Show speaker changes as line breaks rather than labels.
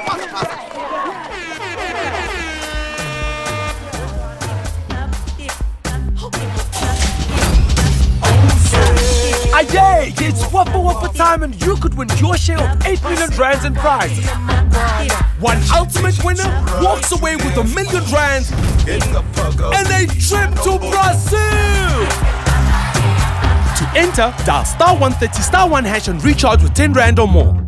Yay! It's Wafa time and you could win your share of 8 million rands in prizes. One ultimate winner walks away with R1 million and a trip to Brazil! To enter, dial *130*1# and recharge with 10 rand or more.